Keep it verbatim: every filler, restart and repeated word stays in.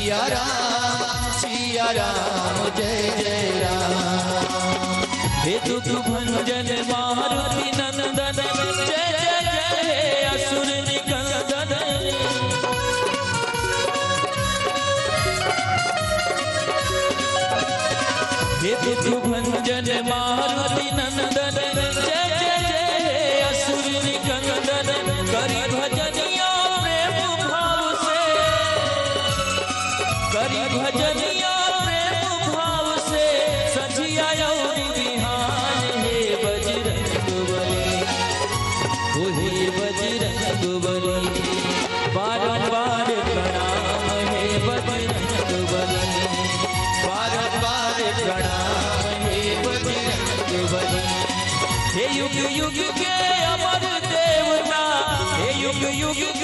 सिया राम सिया राम जय जय राम। हे दुख भंजन मारुति नंदन जय जय जय असुर निकंदन। हे दुख भंजन मारुति नंदन जय जय जय असुर निकंदन। करी भजनिया प्रेम भाव से, करी भजनिया प्रेम भाव से सजिया और बिहान। हे बजरंग बली ओ हे बजरंग बली बारंबार प्रणाम। हे बजरंग बली बारंबार प्रणाम हे बजरंग बली। हे युग युग के अमर देवता, हे युग युग